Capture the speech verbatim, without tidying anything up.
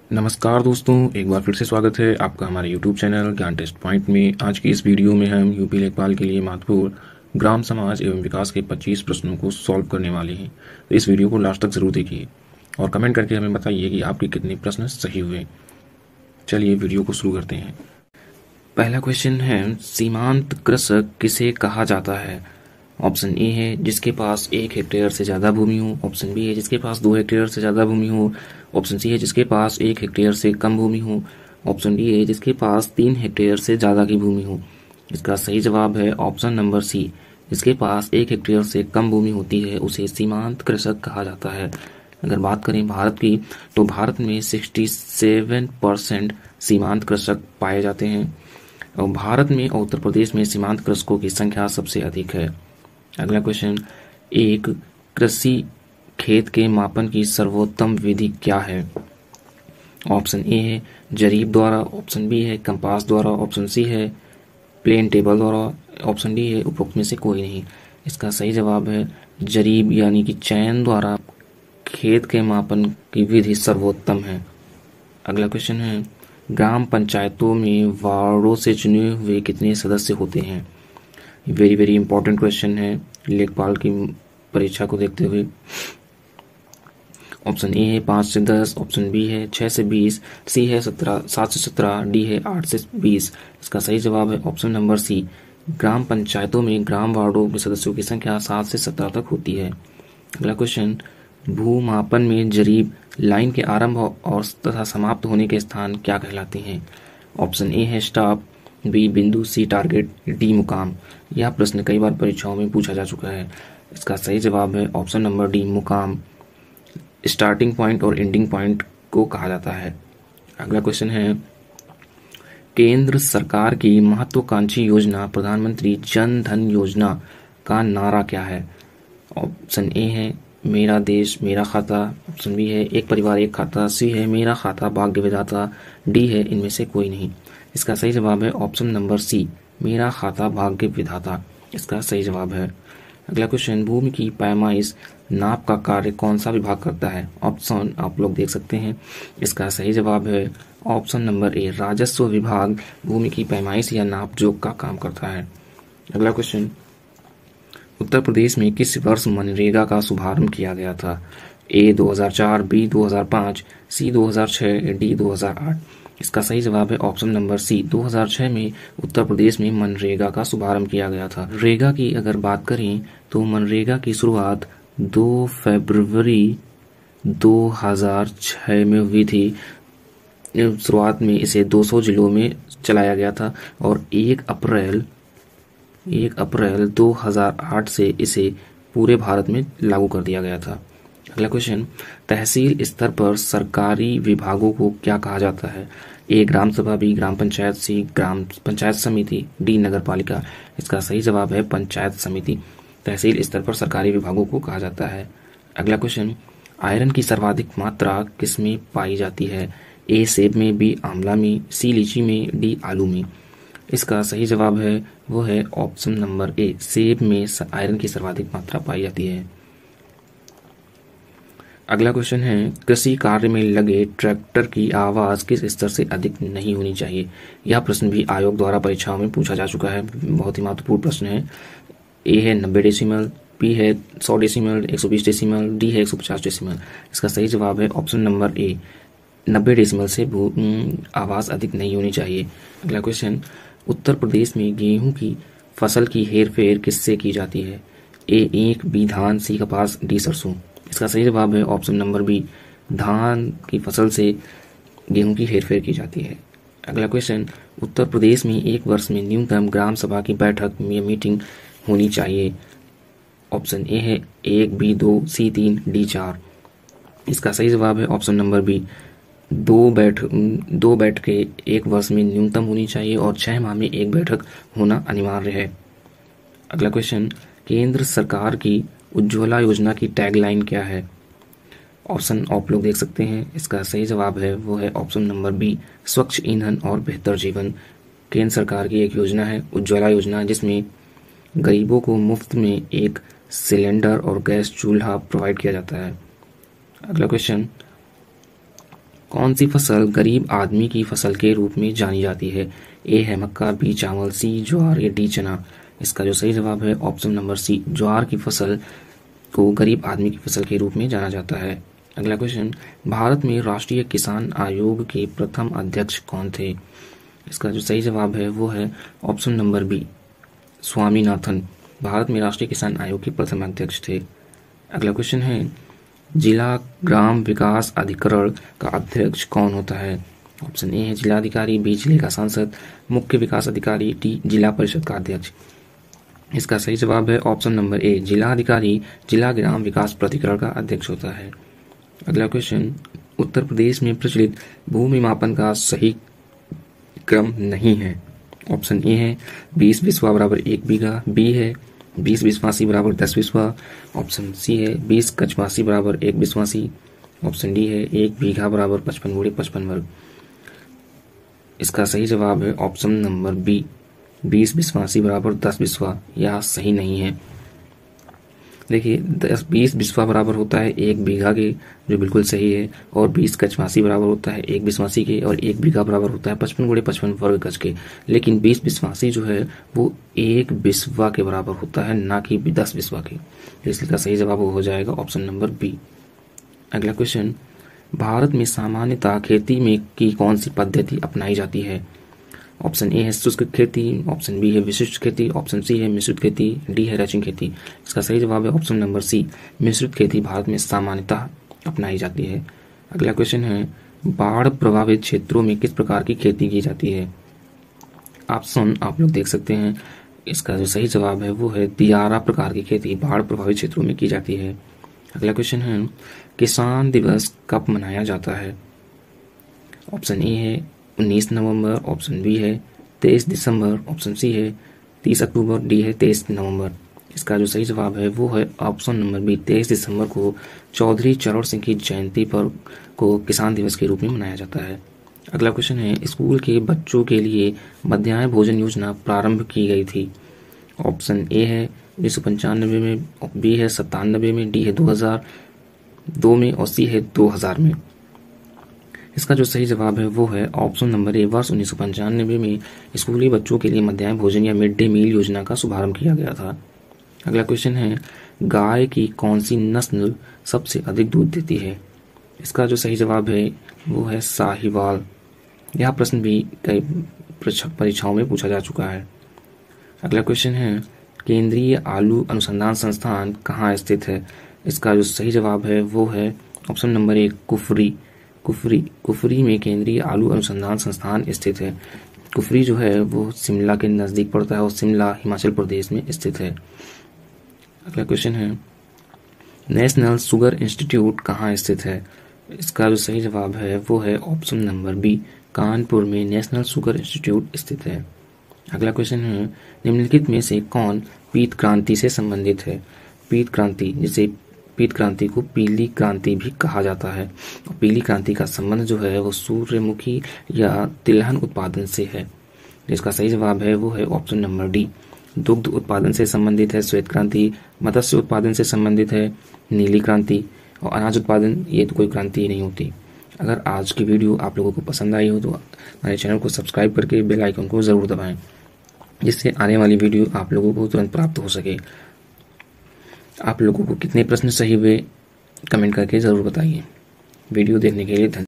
नमस्कार दोस्तों, एक बार फिर से स्वागत है आपका हमारे YouTube channel Gyan test point में। आज की इस वीडियो में हम यूपी लेखपाल के लिए महत्वपूर्ण ग्राम समाज एवं विकास के पच्चीस प्रश्नों को सॉल्व करने वाले हैं। तो इस वीडियो को लास्ट तक जरूर देखिए और कमेंट करके हमें बताइए कि आपके कितने प्रश्न सही हुए। चलिए वीडियो को शुरू करते हैं। पहला क्वेश्चन है, सीमांत कृषक किसे कहा जाता है? ऑप्शन ए है जिसके पास एक हेक्टेयर से ज्यादा भूमि हो। ऑप्शन बी है जिसके पास दो हेक्टेयर से ज्यादा भूमि हो। ऑप्शन सी है जिसके पास एक हेक्टेयर से कम भूमि हो। ऑप्शन डी है जिसके पास तीन हेक्टेयर से ज्यादा की भूमि हो। इसका सही जवाब है ऑप्शन नंबर सी, जिसके पास एक हेक्टेयर से कम भूमि होती है उसे सीमांत कृषक कहा जाता है। अगर बात करें भारत की, तो भारत में सड़सठ परसेंट सीमांत कृषक पाए जाते हैं और भारत में और उत्तर प्रदेश में सीमांत कृषकों की संख्या सबसे अधिक है। अगला क्वेश्चन, एक कृषि खेत के मापन की सर्वोत्तम विधि क्या है? ऑप्शन ए है जरीब द्वारा। ऑप्शन बी है कंपास द्वारा। ऑप्शन सी है प्लेन टेबल द्वारा। ऑप्शन डी है उपरोक्त में से कोई नहीं। इसका सही जवाब है जरीब यानी कि चयन द्वारा खेत के मापन की विधि सर्वोत्तम है। अगला क्वेश्चन है, ग्राम पंचायतों में वार्डों से चुने हुए कितने सदस्य होते हैं? वेरी वेरी इंपॉर्टेंट क्वेश्चन है लेखपाल की परीक्षा को देखते हुए। ऑप्शन ए है पाँच से दस। ऑप्शन बी है छह से बीस। सी है सत्रह सात से सत्रह। डी है आठ से बीस। इसका सही जवाब है ऑप्शन नंबर सी, ग्राम पंचायतों में ग्राम वार्डों के सदस्यों की संख्या सात से सत्रह तक होती है। अगला क्वेश्चन, भूमापन में जरीब लाइन के आरंभ और तथा समाप्त होने के स्थान क्या कहलाते हैं? ऑप्शन ए है स्टॉप। बी बिंदु। सी टारगेट। डी मुकाम। यह प्रश्न कई बार परीक्षाओं में पूछा जा चुका है। इसका सही जवाब है ऑप्शन नंबर डी मुकाम। स्टार्टिंग पॉइंट और एंडिंग पॉइंट को कहा जाता है। अगला क्वेश्चन है, केंद्र सरकार की महत्वाकांक्षी योजना प्रधानमंत्री जन धन योजना का नारा क्या है? ऑप्शन ए है मेरा देश मेरा खाता। ऑप्शन बी है एक परिवार एक खाता। सी है मेरा खाता भाग्य विधाता। डी है इनमें से कोई नहीं। इसका सही जवाब है ऑप्शन नंबर सी, मेरा खाता भाग्य विधाता। इसका सही जवाब है। अगला क्वेश्चन, भूमि की पैमाइश नाप का कार्य कौन सा विभाग करता है? ऑप्शन आप लोग देख सकते हैं। इसका सही जवाब है ऑप्शन नंबर ए, राजस्व विभाग भूमि की पैमाइश या नाप जोख का काम करता है। अगला क्वेश्चन, उत्तर प्रदेश में किस वर्ष मनरेगा का शुभारंभ किया गया था? ए दो हज़ार चार। बी दो हज़ार पाँच। सी दो हज़ार छह। डी दो हज़ार आठ। इसका सही जवाब है ऑप्शन नंबर सी, दो हज़ार छह में उत्तर प्रदेश में मनरेगा का शुभारंभ किया गया था। रेगा की अगर बात करें तो मनरेगा की शुरुआत दो फरवरी दो हज़ार छह में हुई थी। शुरुआत में इसे दो सौ जिलों में चलाया गया था और एक अप्रैल एक अप्रैल दो हज़ार आठ से इसे पूरे भारत में लागू कर दिया गया था। अगला क्वेश्चन, तहसील स्तर पर सरकारी विभागों को क्या कहा जाता है? ए ग्राम सभा। बी ग्राम पंचायत। सी ग्राम पंचायत समिति। डी नगर पालिका। इसका सही जवाब है पंचायत समिति। तहसील स्तर पर सरकारी विभागों को कहा जाता है। अगला क्वेश्चन, आयरन की सर्वाधिक मात्रा किसमें पाई जाती है? ए सेब में। बी आंवला में। सी लीची में। डी आलू में। इसका सही जवाब है वो है ऑप्शन नंबर ए, सेब में आयरन की सर्वाधिक मात्रा पाई जाती है। अगला क्वेश्चन है, कृषि कार्य में लगे ट्रैक्टर की आवाज किस स्तर से अधिक नहीं होनी चाहिए? यह प्रश्न भी आयोग द्वारा परीक्षाओं में पूछा जा चुका है। बहुत ही महत्वपूर्ण प्रश्न है। ए है नब्बे डेसिमल। बी है सौ डेसिमल। एक सौ बीस डेसिमल। डी है एक सौ पचास डेसिमल। इसका सही जवाब है ऑप्शन नंबर ए, नब्बे डेसिमल से आवाज अधिक नहीं होनी चाहिए। अगला क्वेश्चन, उत्तर प्रदेश में गेहूं की फसल की हेरफेर किससे की जाती है? ए ईख। बी धान। सी कपास। डी सरसों। इसका सही जवाब है ऑप्शन नंबर बी, धान की फसल से गेहूं की हेरफेर की जाती है। अगला क्वेश्चन, उत्तर प्रदेश में एक वर्ष में न्यूनतम ग्राम सभा की बैठक में मीटिंग होनी चाहिए। ऑप्शन ए है एक। बी दो। सी तीन। डी चार। इसका सही जवाब है ऑप्शन नंबर बी, दो बैठ दो बैठकें एक वर्ष में न्यूनतम होनी चाहिए और छह माह में एक बैठक होना अनिवार्य है। अगला क्वेश्चन, केंद्र सरकार की उज्ज्वला योजना की टैगलाइन क्या है? ऑप्शन आप लोग देख सकते हैं। इसका सही जवाब है वो है ऑप्शन नंबर बी, स्वच्छ ईंधन और बेहतर जीवन। केंद्र सरकार की एक योजना है उज्ज्वला योजना, जिसमें गरीबों को मुफ्त में एक सिलेंडर और गैस चूल्हा प्रोवाइड किया जाता है। अगला क्वेश्चन, कौन सी फसल गरीब आदमी की फसल के रूप में जानी जाती है? ए है मक्का, बी चावल, सी ज्वार या डी चना। इसका जो सही जवाब है ऑप्शन नंबर सी, ज्वार की फसल को गरीब आदमी की फसल के रूप में जाना जाता है। अगला क्वेश्चन, भारत में राष्ट्रीय किसान आयोग के प्रथम अध्यक्ष कौन थे? इसका जो सही जवाब है वो है option number B, Swaminathan. Bharat में राष्ट्रीय किसान आयोग के प्रथम अध्यक्ष थे। अगला क्वेश्चन है, जिला ग्राम विकास अधिकरण का अध्यक्ष कौन होता है? ऑप्शन ए है जिलाधिकारी, बी जिले का सांसद, मुख्य विकास अधिकारी, डी जिला परिषद का अध्यक्ष। इसका सही जवाब है ऑप्शन नंबर ए, जिलाधिकारी जिला ग्राम विकास प्राधिकरण का अध्यक्ष होता है। अगला क्वेश्चन, उत्तर प्रदेश में प्रचलित भूमि मापन का सही क्रम नहीं है। ऑप्शन ए है बीस बिस्वा बराबर एक बीघा, बी है बीस बिस्वासी बराबर दस बिस्वा, ऑप्शन सी है बीस कचवासी बराबर एक बिस्वासी, ऑप्शन डी है एक बीघा बराबर पचपन गुणे पचपन वर्ग। इसका सही जवाब है ऑप्शन नंबर बी, बीस बिस्वासी बराबर दस बिस्वा। यह सही नहीं है। देखिए, दस बीस बिस्वा बराबर होता है एक बीघा के, जो बिल्कुल सही है, और बीस कचवासी बराबर होता है एक बिस्वासी के, और एक बीघा बराबर होता है पचपन गुणे पचपन वर्ग गज के। लेकिन बीस बिस्वासी जो है वो एक बिस्वा के बराबर होता है, ना कि दस बिस्वा के। इसलिए का सही जवाब हो जाएगा ऑप्शन नंबर बी। अगला क्वेश्चन, भारत में सामान्यतः खेती में की कौन सी पद्धति अपनाई जाती है? ऑप्शन ए है शुष्क खेती, ऑप्शन बी है विशिष्ट खेती, ऑप्शन सी है मिश्रित खेती, डी है रैचिंग खेती। इसका सही जवाब है ऑप्शन नंबर सी, मिश्रित खेती भारत में सामान्यतः अपनाई जाती है। अगला क्वेश्चन है, बाढ़ प्रभावित क्षेत्रों में किस प्रकार की खेती की जाती है? ऑप्शन आप लोग देख सकते हैं। इसका जो सही जवाब है वो है दियारा प्रकार की खेती बाढ़ प्रभावित क्षेत्रों में की जाती है। अगला क्वेश्चन है, किसान दिवस कब मनाया जाता है? ऑप्शन ए है उन्नीस नवंबर, ऑप्शन बी है तेईस दिसंबर, ऑप्शन सी है तीस अक्टूबर, डी है तेईस नवंबर। इसका जो सही जवाब है वो है ऑप्शन नंबर बी, तेईस दिसंबर को चौधरी चरण सिंह की जयंती पर को किसान दिवस के रूप में मनाया जाता है। अगला क्वेश्चन है, स्कूल के बच्चों के लिए मध्याह्न भोजन योजना प्रारंभ की गई थी। ऑप्शन ए है उन्नीस सौ पंचानबे में, बी है सत्तानबे में, डी है दो हजार दो में, और सी है दो हजार में। इसका जो सही जवाब है वो है ऑप्शन नंबर ए, वर्ष उन्नीस सौ पंचानबे में स्कूली बच्चों के लिए मध्याह्न भोजन या मिड डे मील योजना का शुभारंभ किया गया था। अगला क्वेश्चन है, गाय की कौन सी नस्ल सबसे अधिक दूध देती है? इसका जो सही जवाब है वो है साहिवाल। यह प्रश्न भी कई परीक्षाओं में पूछा जा चुका है। अगला क्वेश्चन है, केंद्रीय आलू अनुसंधान संस्थान कहाँ स्थित है? इसका जो सही जवाब है वो है ऑप्शन नंबर एक, कुफरी। कुफरी कुफरी में केंद्रीय आलू अनुसंधान संस्थान स्थित है। कुफरी जो है वो शिमला के नजदीक पड़ता है और शिमला हिमाचल प्रदेश में स्थित है। अगला क्वेश्चन है, नेशनल शुगर इंस्टीट्यूट कहाँ स्थित है? इसका जो सही जवाब है वो है ऑप्शन नंबर बी, कानपुर में नेशनल शुगर इंस्टीट्यूट स्थित है। अगला क्वेश्चन है, निम्नलिखित में से कौन पीत क्रांति से संबंधित है? पीत क्रांति, जिसे पीत क्रांति को पीली क्रांति भी कहा जाता है, और पीली क्रांति का संबंध जो है वो सूर्यमुखी या तिलहन उत्पादन से है। जिसका सही जवाब है वो है ऑप्शन नंबर डी, दुग्ध उत्पादन से संबंधित है श्वेत क्रांति, मत्स्य उत्पादन से संबंधित है नीली क्रांति, और अनाज उत्पादन ये तो कोई क्रांति ही नहीं होती। अगर आज की वीडियो आप लोगों को पसंद आई हो तो हमारे चैनल को सब्सक्राइब करके बेल आइकन को जरूर दबाएं, जिससे आने वाली वीडियो आप लोगों को तुरंत प्राप्त हो सके। आप लोगों को कितने प्रश्न सही हुए कमेंट करके ज़रूर बताइए। वीडियो देखने के लिए धन्यवाद।